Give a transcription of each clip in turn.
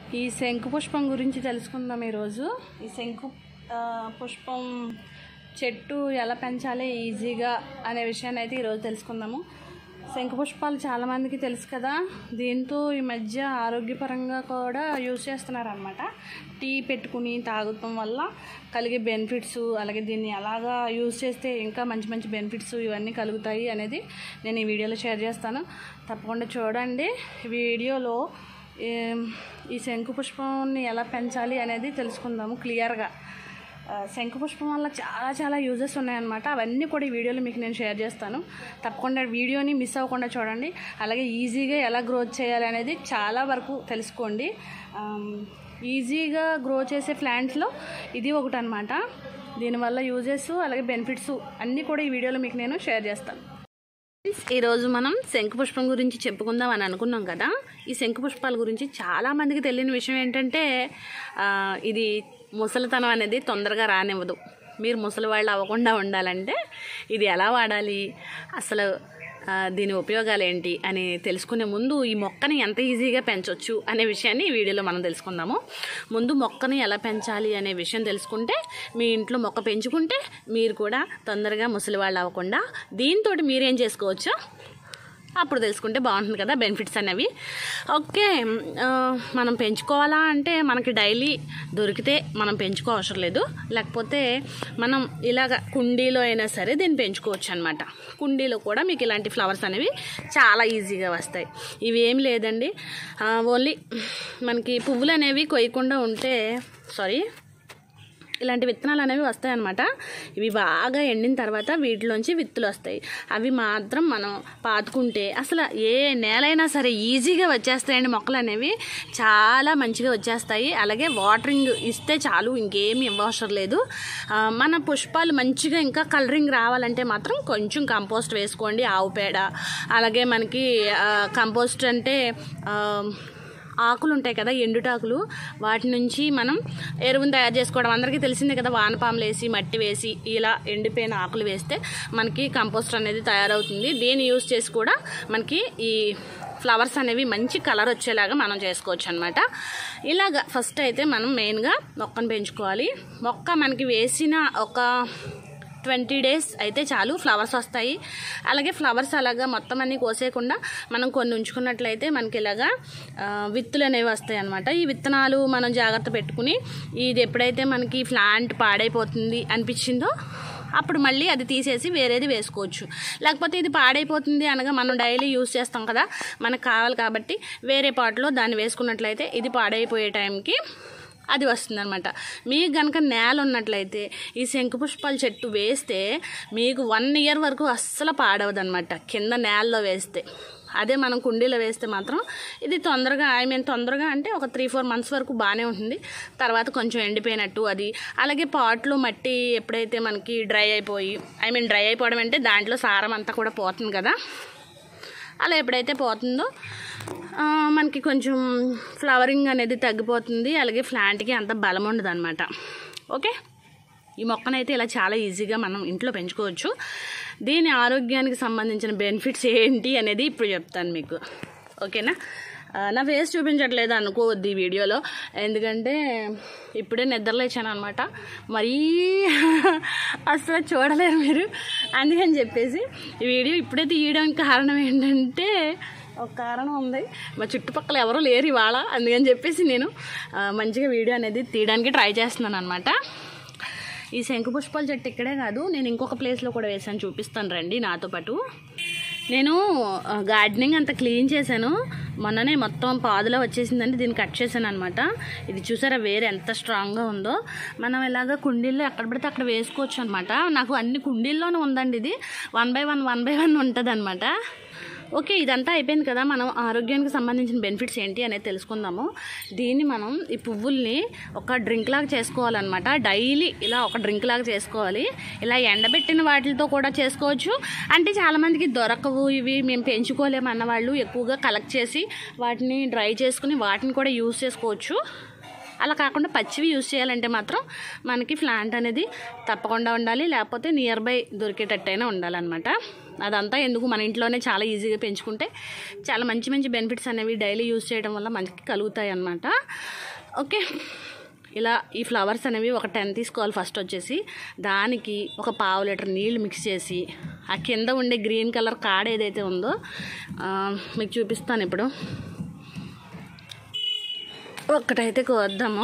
ఈ శంకు పుష్పం గురించి తెలుసుకుందాం ఈరోజు. ఈ శంకు పుష్పం చెట్టు ఎలా పెంచాలి ఈజీగా అనే విషయాన్ని అయితే ఈరోజు తెలుసుకుందాము. శంకు పుష్పాలు చాలామందికి తెలుసు కదా. దీంతో ఈ మధ్య ఆరోగ్యపరంగా కూడా యూజ్ చేస్తున్నారనమాట. టీ పెట్టుకుని తాగటం వల్ల కలిగే బెనిఫిట్స్, అలాగే దీన్ని ఎలాగా యూజ్ చేస్తే ఇంకా మంచి మంచి బెనిఫిట్స్ ఇవన్నీ కలుగుతాయి అనేది నేను ఈ వీడియోలో షేర్ చేస్తాను. తప్పకుండా చూడండి. వీడియోలో ఈ శంకు పుష్పాన్ని ఎలా పెంచాలి అనేది తెలుసుకుందాము క్లియర్గా. శంకు పుష్పం వల్ల చాలా చాలా యూజెస్ ఉన్నాయన్నమాట. అవన్నీ కూడా ఈ వీడియోలో మీకు నేను షేర్ చేస్తాను. తప్పకుండా వీడియోని మిస్ అవ్వకుండా చూడండి. అలాగే ఈజీగా ఎలా గ్రోత్ చేయాలి అనేది చాలా వరకు తెలుసుకోండి. ఈజీగా గ్రో చేసే ప్లాంట్స్లో ఇది ఒకటి అనమాట. దీనివల్ల యూజెస్ అలాగే బెనిఫిట్స్ అన్నీ కూడా ఈ వీడియోలో మీకు నేను షేర్ చేస్తాను. ఈరోజు మనం శంకు పుష్పం గురించి చెప్పుకుందాం అని అనుకున్నాం కదా. ఈ శంకు పుష్పాల గురించి చాలామందికి తెలియని విషయం ఏంటంటే ఇది ముసలితనం అనేది తొందరగా రానివ్వదు. మీరు ముసలి వాళ్ళు అవ్వకుండా ఉండాలంటే ఇది ఎలా వాడాలి, అసలు దీని ఉపయోగాలు ఏంటి అని తెలుసుకునే ముందు ఈ మొక్కని ఎంత ఈజీగా పెంచవచ్చు అనే విషయాన్ని ఈ వీడియోలో మనం తెలుసుకుందాము. ముందు మొక్కని ఎలా పెంచాలి అనే విషయం తెలుసుకుంటే మీ ఇంట్లో మొక్క పెంచుకుంటే మీరు కూడా తొందరగా ముసలి వాళ్ళు అవ్వకుండా దీంతో మీరేం చేసుకోవచ్చో అప్పుడు తెలుసుకుంటే బాగుంటుంది కదా బెనిఫిట్స్ అనేవి. ఓకే, మనం పెంచుకోవాలా అంటే మనకి డైలీ దొరికితే మనం పెంచుకో అవసరం లేదు. లేకపోతే మనం ఇలాగ కుండీలో అయినా సరే దీన్ని పెంచుకోవచ్చు అనమాట. కుండీలో కూడా మీకు ఇలాంటి ఫ్లవర్స్ అనేవి చాలా ఈజీగా వస్తాయి. ఇవి ఏం లేదండి, ఓన్లీ మనకి పువ్వులు అనేవి కొయ్యకుండా ఉంటే ఇలాంటి విత్తనాలు అనేవి వస్తాయన్నమాట. ఇవి బాగా ఎండిన తర్వాత వీటిలోంచి విత్తులు వస్తాయి. అవి మాత్రం మనం పాతుకుంటే అసలు ఏ నేలైనా సరే ఈజీగా వచ్చేస్తాయండి. మొక్కలు అనేవి చాలా మంచిగా వచ్చేస్తాయి. అలాగే వాటరింగ్ ఇస్తే చాలు, ఇంకేమీ ఇవ్వవసరం లేదు. మన పుష్పాలు మంచిగా ఇంకా కలరింగ్ రావాలంటే మాత్రం కొంచెం కంపోస్ట్ వేసుకోండి, ఆవు పేడ. అలాగే మనకి కంపోస్ట్ అంటే ఆకులు ఉంటాయి కదా, ఎండుటాకులు, వాటి నుంచి మనం ఎరువును తయారు చేసుకోవడం అందరికీ తెలిసిందే కదా. వానపాములు వేసి మట్టి వేసి ఇలా ఎండిపోయిన ఆకులు వేస్తే మనకి కంపోస్ట్ అనేది తయారవుతుంది. దీన్ని యూజ్ చేసి కూడా మనకి ఈ ఫ్లవర్స్ అనేవి మంచి కలర్ వచ్చేలాగా మనం చేసుకోవచ్చు అనమాట. ఇలాగ ఫస్ట్ అయితే మనం మెయిన్గా మొక్కను పెంచుకోవాలి. మొక్క మనకి వేసిన ఒక 20 days అయితే చాలు ఫ్లవర్స్ వస్తాయి. అలాగే ఫ్లవర్స్ అలాగా మొత్తం అన్నీ కోసేయకుండా మనం కొన్ని ఉంచుకున్నట్లయితే మనకి ఇలాగా విత్తులు అనేవి వస్తాయి అనమాట. ఈ విత్తనాలు మనం జాగ్రత్త పెట్టుకుని ఇది ఎప్పుడైతే మనకి ప్లాంట్ పాడైపోతుంది అనిపించిందో అప్పుడు మళ్ళీ అది తీసేసి వేరేది వేసుకోవచ్చు. లేకపోతే ఇది పాడైపోతుంది అనగా మనం డైలీ యూజ్ చేస్తాం కదా, మనకు కావాలి కాబట్టి వేరే పాట్లో దాన్ని వేసుకున్నట్లయితే ఇది పాడైపోయే టైంకి అది వస్తుంది అనమాట. మీకు కనుక నేల ఉన్నట్లయితే ఈ శంకు పుష్పాల చెట్టు వేస్తే మీకు 1 year వరకు అస్సలు పాడవదు అనమాట, కింద నేలలో వేస్తే. అదే మనం కుండీలో వేస్తే మాత్రం ఇది తొందరగా తొందరగా అంటే ఒక 3-4 months వరకు బాగానే ఉంటుంది. తర్వాత కొంచెం ఎండిపోయినట్టు అది. అలాగే పాట్లో మట్టి ఎప్పుడైతే మనకి డ్రై అయిపోవడం అంటే దాంట్లో సారం అంతా కూడా పోతుంది కదా. అలా ఎప్పుడైతే పోతుందో మనకి కొంచెం ఫ్లవరింగ్ అనేది తగ్గిపోతుంది. అలాగే ప్లాంట్కి అంత బలం ఉండదు అనమాట. ఓకే, ఈ మొక్కనైతే ఇలా చాలా ఈజీగా మనం ఇంట్లో పెంచుకోవచ్చు. దీని ఆరోగ్యానికి సంబంధించిన బెనిఫిట్స్ ఏంటి అనేది ఇప్పుడు చెప్తాను మీకు. ఓకేనా, నా ఫేస్ చూపించట్లేదు అనుకోవద్దు ఈ వీడియోలో, ఎందుకంటే ఇప్పుడే నిద్రలేచాను అనమాట. మరీ అసలు చూడలేరు మీరు, అందుకని చెప్పేసి ఈ వీడియో ఇప్పుడే తీయడానికి కారణం ఏంటంటే ఒక కారణం ఉంది, మా చుట్టుపక్కల ఎవరూ లేరు ఇవాళ. అందుకని చెప్పేసి నేను మంచిగా వీడియో అనేది తీయడానికి ట్రై చేస్తున్నాను అనమాట. ఈ శంకు పుష్పాల చెట్టు ఇక్కడే కాదు, నేను ఇంకొక ప్లేస్లో కూడా వేసాను, చూపిస్తాను రండి నాతో పాటు. నేను గార్డెనింగ్ అంతా క్లీన్ చేశాను మొన్ననే, మొత్తం పాదులో వచ్చేసిందండి. దీన్ని కట్ చేశాను అనమాట. ఇది చూసారా వేరు ఎంత స్ట్రాంగ్గా ఉందో. మనం ఇలాగ కుండీల్లో ఎక్కడ పడితే అక్కడ వేసుకోవచ్చు అనమాట. నాకు అన్ని కుండీల్లోనే ఉందండి. ఇది 1 by 1 ఉంటుంది అనమాట. ఓకే, ఇదంతా అయిపోయింది కదా. మనం ఆరోగ్యానికి సంబంధించిన బెనిఫిట్స్ ఏంటి అనేది తెలుసుకుందాము. దీన్ని మనం ఈ పువ్వుల్ని ఒక డ్రింక్ లాగా చేసుకోవాలన్నమాట. డైలీ ఇలా ఒక డ్రింక్ లాగా చేసుకోవాలి. ఇలా ఎండబెట్టిన వాటితో కూడా చేసుకోవచ్చు. అంటే చాలామందికి దొరకవు, ఇవి మేము పెంచుకోలేము అన్న వాళ్ళు ఎక్కువగా కలెక్ట్ చేసి వాటిని డ్రై చేసుకుని వాటిని కూడా యూజ్ చేసుకోవచ్చు. అలా కాకుండా పచ్చివి యూజ్ చేయాలంటే మాత్రం మనకి ప్లాంట్ అనేది తప్పకుండా ఉండాలి, లేకపోతే నియర్ బై దొరికేటట్టయినా ఉండాలన్నమాట. అదంతా ఎందుకు, మన ఇంట్లోనే చాలా ఈజీగా పెంచుకుంటే చాలా మంచి మంచి బెనిఫిట్స్ అనేవి డైలీ యూజ్ చేయడం వల్ల మనకి కలుగుతాయి అన్నమాట. ఓకే, ఇలా ఈ ఫ్లవర్స్ అనేవి ఒక 10 తీసుకోవాలి. ఫస్ట్ వచ్చేసి దానికి ఒక 1/2 లీటర్ నీళ్ళు మిక్స్ చేసి ఆ కింద ఉండే గ్రీన్ కలర్ కాడ ఏదైతే ఉందో మీకు చూపిస్తాను ఇప్పుడు. ఒక్కటైతే కోద్దాము.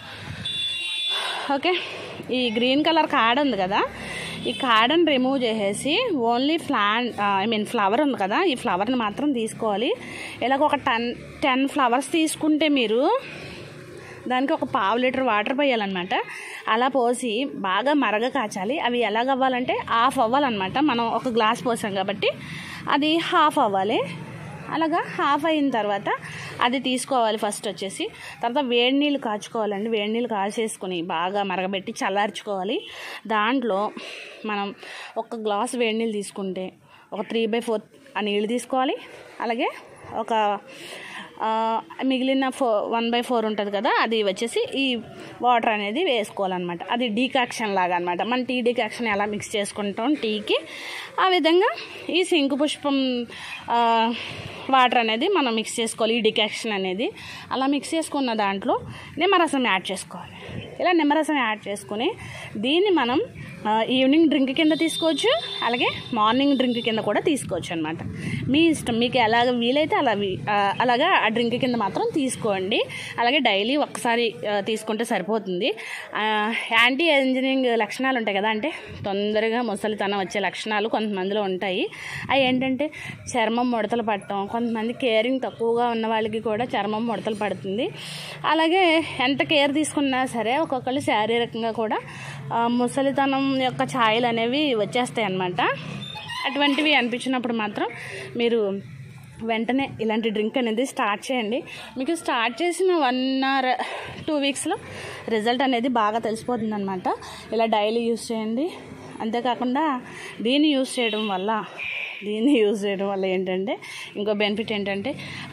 ఓకే, ఈ గ్రీన్ కలర్ కాడ ఉంది కదా, ఈ కాడని రిమూవ్ చేసేసి ఓన్లీ ఫ్లవర్ ఉంది కదా, ఈ ఫ్లవర్ని మాత్రం తీసుకోవాలి. ఇలాగ ఒక 10 ఫ్లవర్స్ తీసుకుంటే మీరు దానికి ఒక 1/2 లీటర్ వాటర్ పోయాలన్నమాట. అలా పోసి బాగా మరగ కాచాలి. అవి ఎలాగ అవ్వాలంటే హాఫ్ అవ్వాలన్నమాట. మనం ఒక గ్లాస్ పోసాం కాబట్టి అది హాఫ్ అవ్వాలి. అలాగా హాఫ్ అయిన తర్వాత అది తీసుకోవాలి. ఫస్ట్ వచ్చేసి తర్వాత వేడి నీళ్ళు కాచుకోవాలండి. వేడి నీళ్ళు కాచేసుకొని బాగా మరగబెట్టి చల్లార్చుకోవాలి. దాంట్లో మనం ఒక గ్లాస్ వేడి నీళ్ళు తీసుకుంటే ఒక 3/4 ఆ నీళ్ళు తీసుకోవాలి. అలాగే ఒక మిగిలిన 1/4 ఉంటుంది కదా, అది వచ్చేసి ఈ వాటర్ అనేది వేసుకోవాలన్నమాట. అది డీకాక్షన్ లాగా అనమాట. మన టీ డీకాక్షన్ ఎలా మిక్స్ చేసుకుంటాం టీకి, ఆ విధంగా ఈ శంకు పుష్పం వాటర్ అనేది మనం మిక్స్ చేసుకోవాలి. ఈ డికాక్షన్ అనేది అలా మిక్స్ చేసుకున్న దాంట్లో నిమ్మరసం యాడ్ చేసుకోవాలి. ఇలా నిమ్మరసం యాడ్ చేసుకుని దీన్ని మనం ఈవినింగ్ డ్రింక్ కింద తీసుకోవచ్చు, అలాగే మార్నింగ్ డ్రింక్ కింద కూడా తీసుకోవచ్చు అనమాట. మీ ఇష్టం, మీకు ఎలాగ వీలైతే అలాగా ఆ డ్రింక్ కింద మాత్రం తీసుకోండి. అలాగే డైలీ ఒక్కసారి తీసుకుంటే సరిపోతుంది. యాంటీ ఏజింగ్ లక్షణాలు ఉంటాయి కదా, అంటే తొందరగా ముసలితనం వచ్చే లక్షణాలు కొంతమందిలో ఉంటాయి. అవి ఏంటంటే చర్మం ముడతలు పడటం, కొంతమంది కేరింగ్ తక్కువగా ఉన్న వాళ్ళకి కూడా చర్మం ముడతలు పడుతుంది. అలాగే ఎంత కేర్ తీసుకున్నా సరే ఒక్కొక్కరు శారీరకంగా కూడా ముసలితనం యొక్క ఛాయలు అనేవి వచ్చేస్తాయి అన్నమాట. అటువంటివి అనిపించినప్పుడు మాత్రం మీరు వెంటనే ఇలాంటి డ్రింక్ అనేది స్టార్ట్ చేయండి. మీకు స్టార్ట్ చేసిన 1 or 2 వీక్స్లో రిజల్ట్ అనేది బాగా తెలిసిపోతుంది అనమాట. ఇలా డైలీ యూజ్ చేయండి. అంతేకాకుండా దీన్ని యూజ్ చేయడం వల్ల ఏంటంటే ఇంకో బెనిఫిట్ ఏంటంటే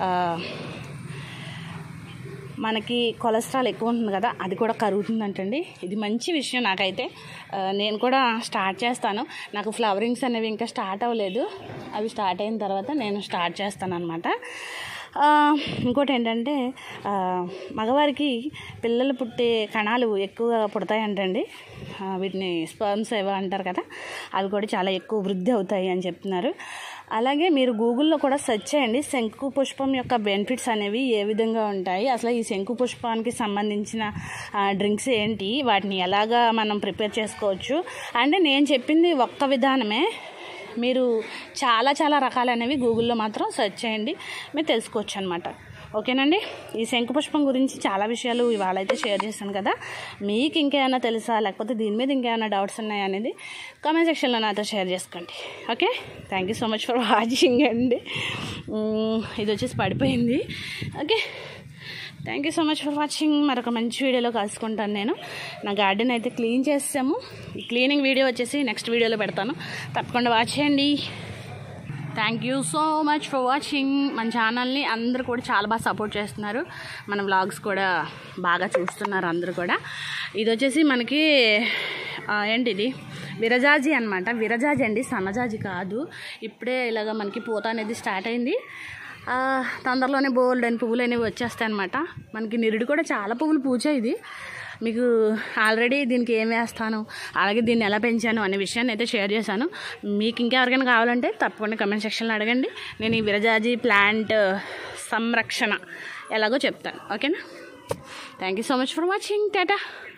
మనకి కొలెస్ట్రాల్ ఎక్కువ ఉంటుంది కదా, అది కూడా కరుగుతుందంటండి. ఇది మంచి విషయం. నాకైతే నేను కూడా స్టార్ట్ చేస్తాను. నాకు ఫ్లవరింగ్స్ అనేవి ఇంకా స్టార్ట్ అవ్వలేదు. అవి స్టార్ట్ అయిన తర్వాత నేను స్టార్ట్ చేస్తాను అనమాట. ఇంకోటి ఏంటంటే మగవారికి పిల్లలు పుట్టే కణాలు ఎక్కువ పుడతాయంటండి. వీటిని స్పర్మ్స్ ఏవో అంటారు కదా, అవి కూడా చాలా ఎక్కువ వృద్ధి అవుతాయి అని చెప్తున్నారు. అలాగే మీరు గూగుల్లో కూడా సెర్చ్ చేయండి, శంకు పుష్పం యొక్క బెనిఫిట్స్ అనేవి ఏ విధంగా ఉంటాయి, అసలు ఈ శంకు పుష్పానికి సంబంధించిన డ్రింక్స్ ఏంటి, వాటిని ఎలాగా మనం ప్రిపేర్ చేసుకోవచ్చు. అంటే నేను చెప్పింది ఒక్క విధానమే, మీరు చాలా చాలా రకాలనేవి గూగుల్లో మాత్రం సెర్చ్ చేయండి, మీరు తెలుసుకోవచ్చు అనమాట. ఓకేనండి, ఈ శంకు పుష్పం గురించి చాలా విషయాలు ఇవాళ అయితే షేర్ చేశాను కదా. మీకు ఇంకేమైనా తెలుసా, లేకపోతే దీని మీద ఇంకేమైనా డౌట్స్ ఉన్నాయా అనేది కామెంట్ సెక్షన్లో నాతో షేర్ చేసుకోండి. Okay, thank you so much for watching అండి. ఇది వచ్చేసి పడిపోయింది. Okay, thank you so much for watching. మరొక మంచి వీడియోలో కలుసుకుంటాను. నేను నా గార్డెన్ అయితే క్లీన్ చేసాము. ఈ క్లీనింగ్ వీడియో వచ్చేసి నెక్స్ట్ వీడియోలో పెడతాను, తప్పకుండా వాచ్ చేయండి. Thank you so much for watching. మన ఛానల్ని అందరూ కూడా చాలా బాగా సపోర్ట్ చేస్తున్నారు. మన వ్లాగ్స్ కూడా బాగా చూస్తున్నారు అందరూ కూడా. ఇది వచ్చేసి మనకి ఏంటిది విరజాజి అనమాట. విరజాజి అండి, సన్నజాజి కాదు. ఇప్పుడే ఇలాగ మనకి పూత అనేది స్టార్ట్ అయింది. తొందరలోనే బోల్డ్ అని పువ్వులు అనేవి వచ్చేస్తాయి అనమాట. మనకి నిరుడు కూడా చాలా పువ్వులు పూచాయి. ఇది మీకు ఆల్రెడీ దీనికి ఏం వేస్తాను, అలాగే దీన్ని ఎలా పెంచాను అనే విషయాన్ని అయితే షేర్ చేశాను. మీకు ఇంకెవరికైనా కావాలంటే తప్పకుండా కమెంట్ సెక్షన్లో అడగండి. నేను ఈ విరజాజి ప్లాంట్ సంరక్షణ ఎలాగో చెప్తాను. ఓకేనా, thank you so much for watching. Tata.